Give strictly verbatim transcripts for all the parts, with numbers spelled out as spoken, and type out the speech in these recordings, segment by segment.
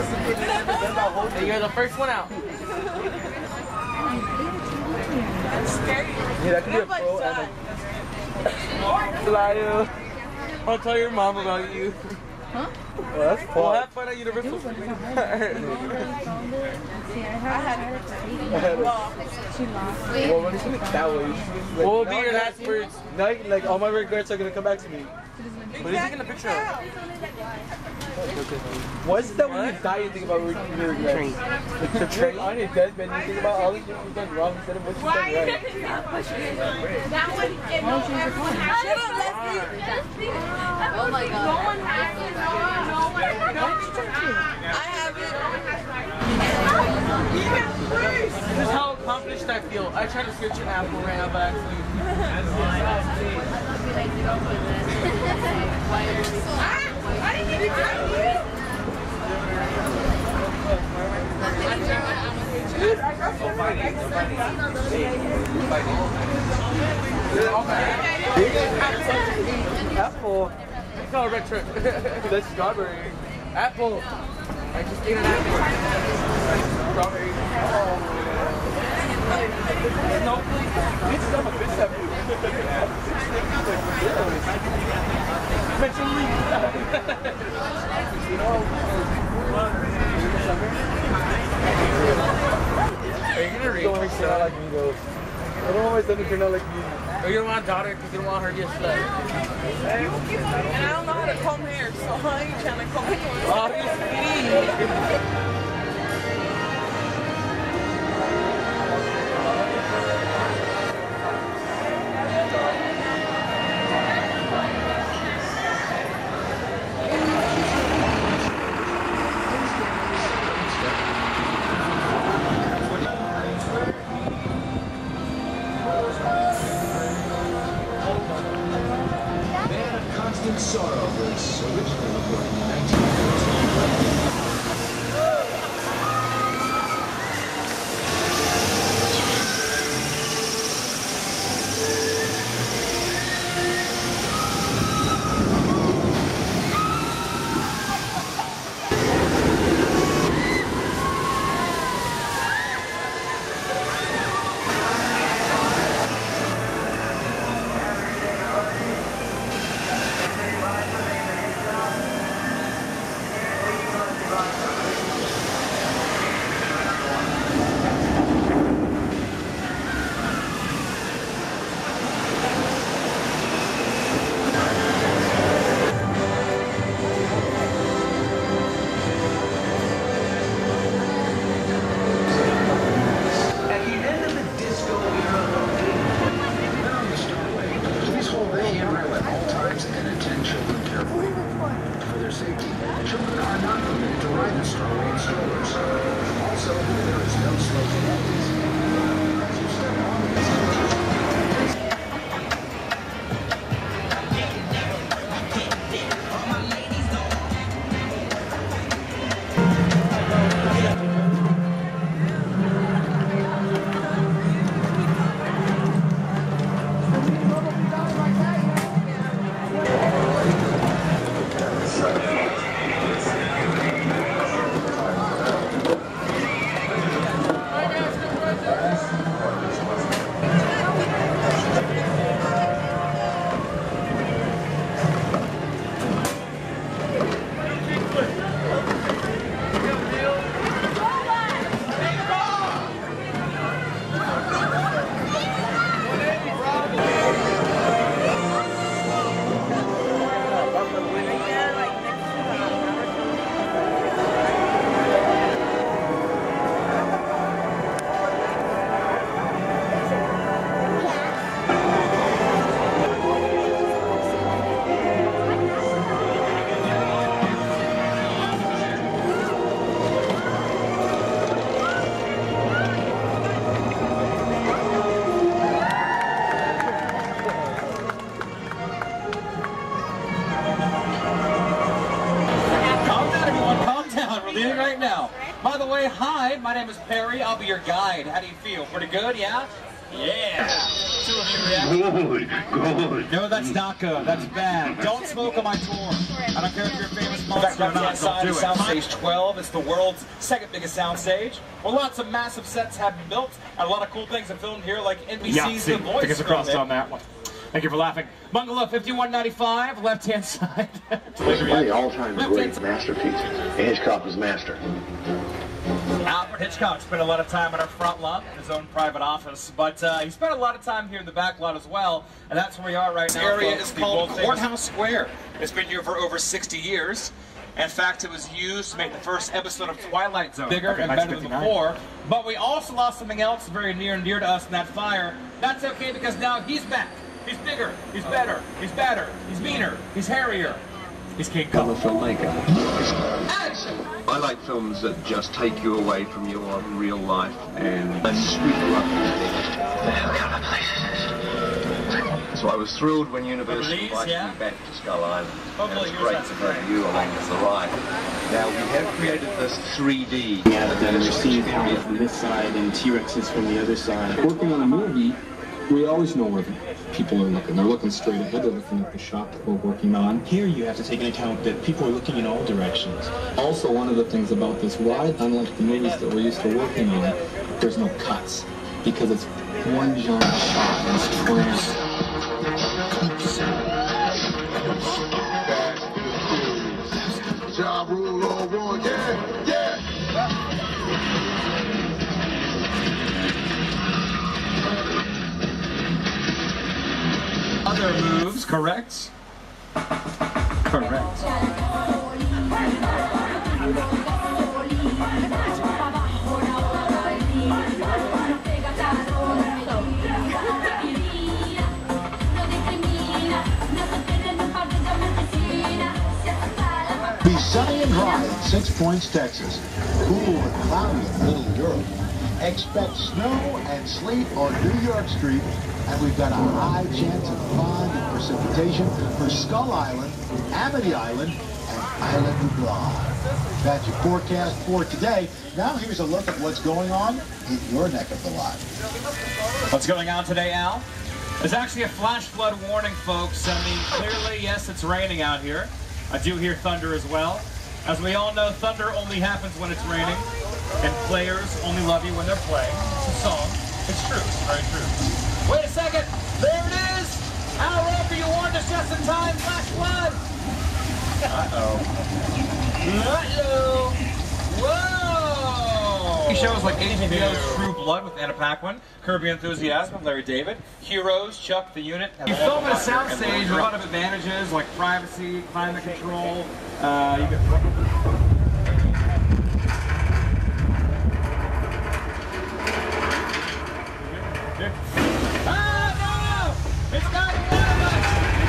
Hey, you're the first one out. That's scary. Yeah, that could be a pro and a... Liar. I'll tell your mom about you. Huh? Well, that's fun. We'll have fun at Universal. I had it. Well, when you think that way, you should like, what will be your last words? Now, like, all my regrets are gonna come back to me. What are you taking a picture of? What is that when you die, you think about your regrets? The train on your deathbed, you think about all the things you've done wrong instead of what you've done right. That one, it no, shut up, Leslie. Oh my god. No one has it. No one, no one. I have it. This is how accomplished I feel. I tried to search an apple right now, but actually. I didn't even try it. Dude, I got so many Apple. It's called red truck. That's strawberry. Apple. I just ate an apple. Strawberry. Oh. No, please. It's not a bitch that Metrolink. Are you gonna read don't want to turn out like me though. I don't want my son to turn out like me. Or you don't want a daughter because you don't want her to get slut. And I don't know how to comb hair, so I ain't trying to comb hair. Obviously. Sorrow was originally recorded in nineteen thirteen. By the way, hi, my name is Perry. I'll be your guide. How do you feel? Pretty good, yeah? Yeah. Two of you react. Good, good. No, that's not good. That's bad. Don't smoke on my tour. I don't care if you're a famous monster or not. Don't do it. Soundstage twelve is the world's second biggest soundstage. Well, lots of massive sets have been built, and a lot of cool things are filmed here, like N B C's The Voice. Fingers crossed on that one. Thank you for laughing. Bungalow fifty-one ninety-five, left-hand side. One of the all-time great masterpieces. Hitchcock was master. Alfred Hitchcock spent a lot of time in our front lot in his own private office, but uh, he spent a lot of time here in the back lot as well, and that's where we are right now. This area is called Courthouse Square. It's been here for over sixty years. In fact, it was used to make the first episode of Twilight Zone bigger and better than before. But we also lost something else very near and dear to us in that fire. That's okay because now he's back. He's bigger, he's better, he's badder, he's meaner, he's hairier. He's King Kong. I'm a filmmaker. Action! I like films that just take you away from your real life and sweep you up. What kind of place is this? So I was thrilled when Universal invited yeah. me back to Skull Island. Oh, and it was yours, great that's to great. have you along with the ride. Now we have created this three D. Yeah, but then we're seeing power from this side and T-Rexes from the other side. Working on a movie, we always know where people are looking. They're looking straight ahead. They're looking at the shot that we're working on. Here you have to take into account that people are looking in all directions. Also, one of the things about this ride, unlike the movies that we're used to working on, there's no cuts because it's one giant shot and it's trans. Job rule over one, yeah, yeah. Other moves, correct? Correct. Be sunny and dry in Six Points, Texas. Cool and cloudy in Little Europe. Expect snow and sleet on New York Street. And we've got a high chance of fog and precipitation for Skull Island, Amity Island, and Island of Blah. That's your forecast for today. Now here's a look at what's going on in your neck of the lot. What's going on today, Al? There's actually a flash flood warning, folks. I mean, clearly, yes, it's raining out here. I do hear thunder as well. As we all know, thunder only happens when it's raining, and players only love you when they're playing. It's a song. It's true. It's very true. Wait a second! There it is! Al Roker, you warned us just in time! Flash flood! Uh-oh. Uh-oh! Whoa! He shows like H B O's True Blood with Anna Paquin, Curb Your Enthusiasm with Larry David, Heroes, Chuck the Unit. You film at a soundstage, a lot of advantages like privacy, climate control. Uh, you can... It's not one of us!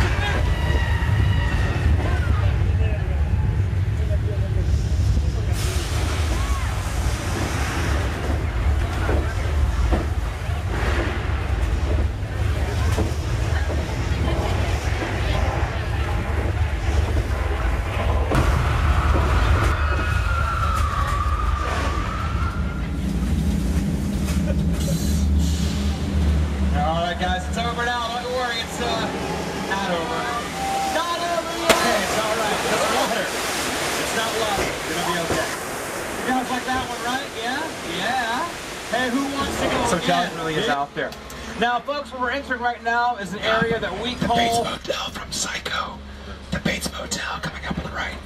Alright guys, it's over now. Don't worry, it's uh, not over. Not over yet! Okay, it's alright. It's water. It's not water. It's gonna be okay. You guys like that one, right? Yeah? Yeah? Hey, who wants to go So again? John really is out there. Now, folks, what we're entering right now is an area that we call... The Bates Motel from Psycho. The Bates Motel coming up on the right.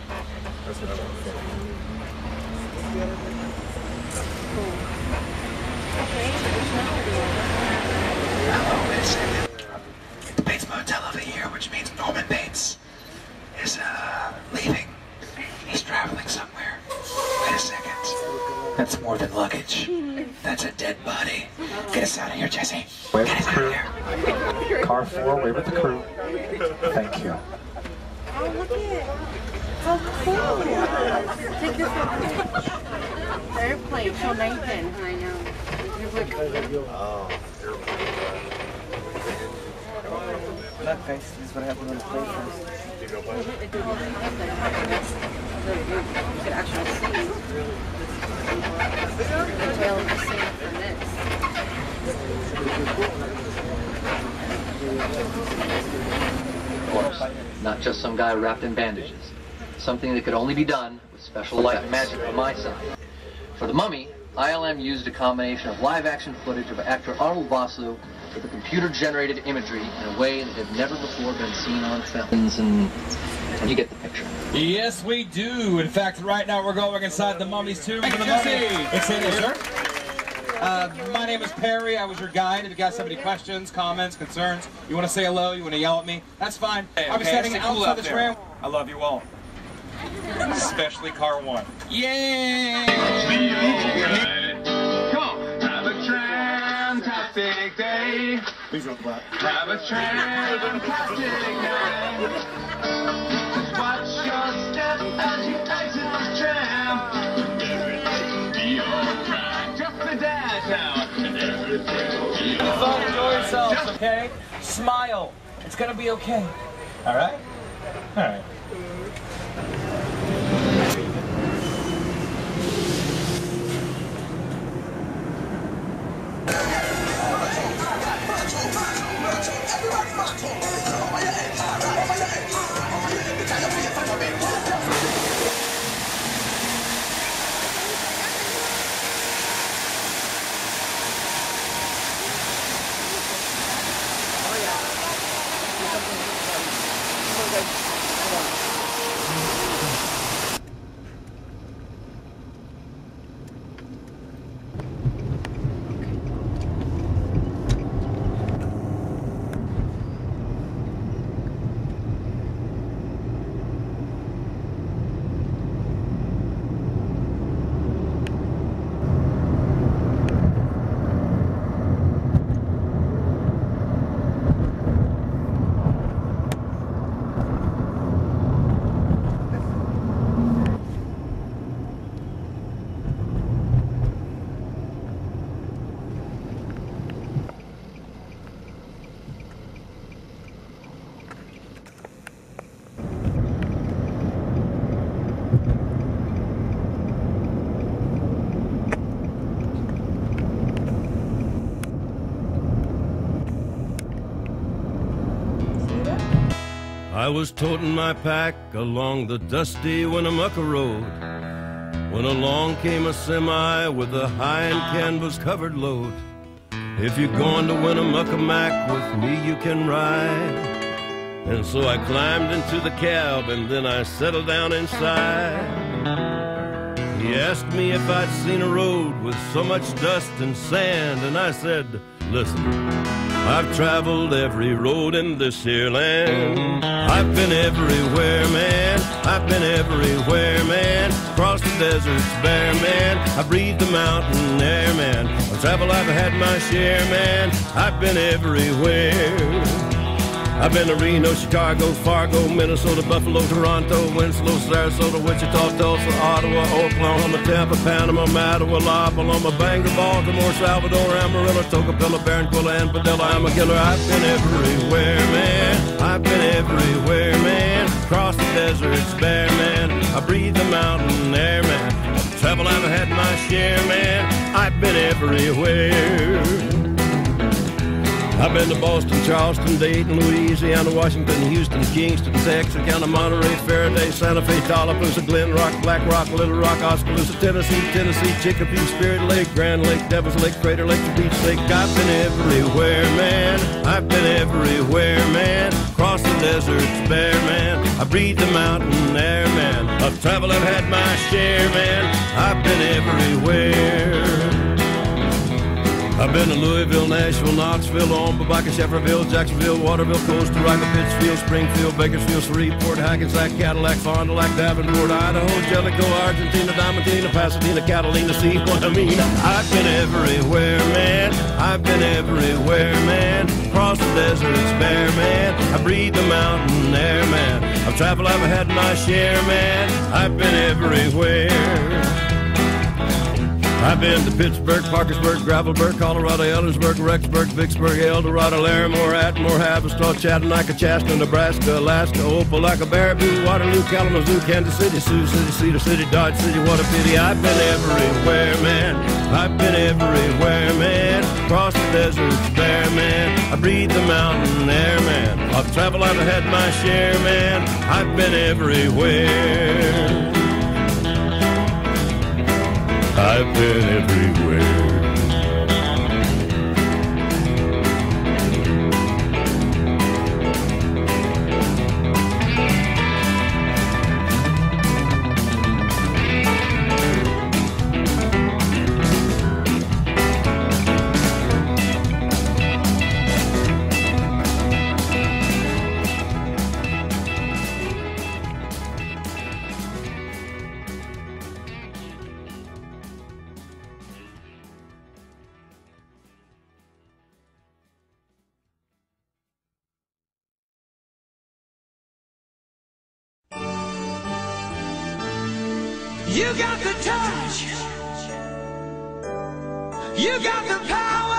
Oh, wait a second. The Bates Motel over here, which means Norman Bates is uh, leaving. He's traveling somewhere. Wait a second. That's more than luggage. That's a dead body. Get us out of here, Jesse. Wait Get with us the out of crew. here. Car four, wait with the crew. Thank you. Oh, look at it. How cool. Take this one. The airplane, so Nathan. I know. That face is what happened on the plane first. You could actually see the tail of the scene from this. just some guy wrapped in bandages. Something that could only be done with special like magic on my side. For The Mummy, I L M used a combination of live-action footage of actor Arnold Vosloo with a computer-generated imagery in a way that had never before been seen on films, and, and you get the picture. Yes, we do. In fact, right now we're going inside the Mummy's tomb. For the Mummy. It's in here, sir. Uh, my name is Perry. I was your guide. If you guys have any questions, comments, concerns, you want to say hello, you want to yell at me, that's fine. Hey, I'll be okay, standing outside this ramp. I love you all. Especially car one. Yay! Come on, have a fantastic day. Please don't clap. Have a fantastic day. Just watch your step as you exit the tram. Be alright. Just the dash now. So enjoy yourselves, okay? Smile. It's gonna be okay. All right? All right. I was toting my pack along the dusty Winnemucca road when along came a semi with a high and canvas covered load. If you're going to Winnemucca Mac with me, you can ride. And so I climbed into the cab and then I settled down inside. He asked me if I'd seen a road with so much dust and sand, and I said, listen, I've traveled every road in this here land. I've been everywhere, man. I've been everywhere, man. Across the deserts bare, man. I breathed the mountain air, man. Of travel I've had my share, man. I've been everywhere. I've been to Reno, Chicago, Fargo, Minnesota, Buffalo, Toronto, Winslow, Sarasota, Wichita, Tulsa, Ottawa, Oklahoma, Tampa, Panama, Mattawa, La Paloma, Bangor, Baltimore, Salvador, Amarillo, Tocopilla, Barranquilla, and Padilla. I'm a killer. I've been everywhere, man. I've been everywhere, man. Across the deserts bare, man. I breathe the mountain air, man. Of travel I've had my share, man. I've been everywhere. I've been to Boston, Charleston, Dayton, Louisiana, Washington, Houston, Kingston, Texarkana, Monterey, Faraday, Santa Fe, Tallapoosa, Glen Rock, Black Rock, Little Rock, Oskaloosa, Tennessee, Tennessee, Chicopee, Spirit Lake, Grand Lake, Devil's Lake, Crater Lake, the Beach Lake. I've been everywhere, man. I've been everywhere, man. Across the deserts bare, man. I breathe the mountain air, man. Of travel I've had my share, man. I've been everywhere. I've been to Louisville, Nashville, Knoxville, Omaha, Shefferville, Jacksonville, Waterville, Costa Rica, Pittsfield, Springfield, Bakersfield, Shreveport, Hackensack, Cadillac, Fond du Lac, Davenport, Idaho, Jellicoe, Argentina, Diamantina, Pasadena, Catalina, see what I mean? I've been everywhere, man. I've been everywhere, man. Across the deserts bare, man. I breathe the mountain air, man. I've traveled, I've had my share, man. I've been everywhere. I've been to Pittsburgh, Parkersburg, Gravelburg, Colorado, Ellersburg, Rexburg, Vicksburg, Eldorado, Larimore, Atmore, Haverstraw, Chattanooga, Chaska, Nebraska, Alaska, Opelika, Baraboo, Waterloo, Kalamazoo, Kansas City, Sioux City, Cedar City, Dodge City. What a pity. I've been everywhere, man. I've been everywhere, man. Across the deserts bare, man. I breathe the mountain air, man. I've traveled, I've had my share, man. I've been everywhere. I've been everywhere. You got the touch. You got the power.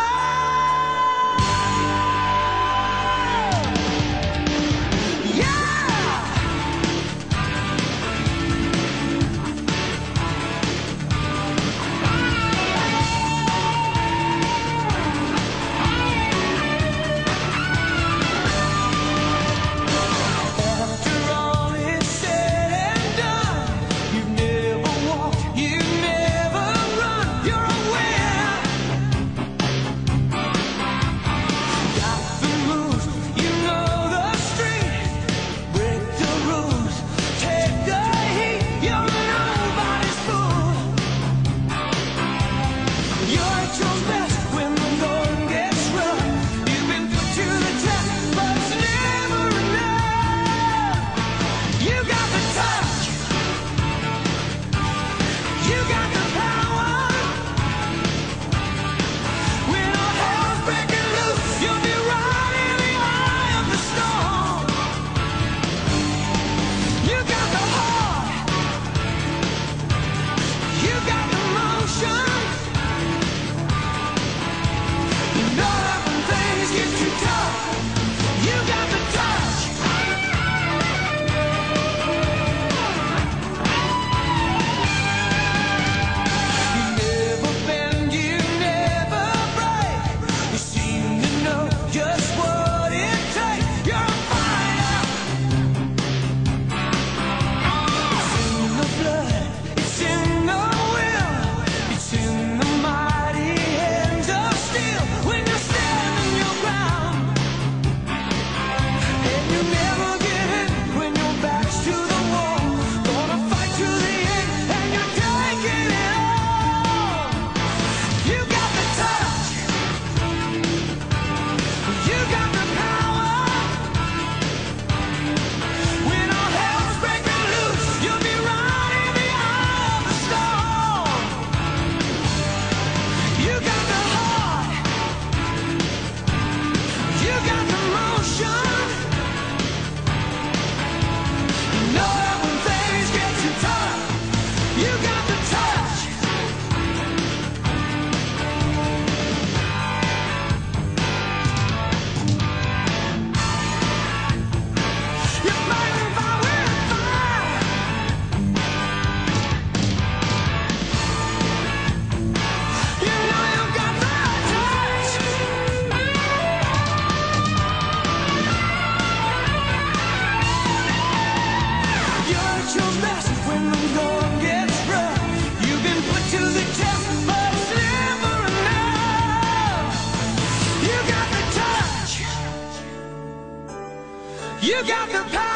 You got the power.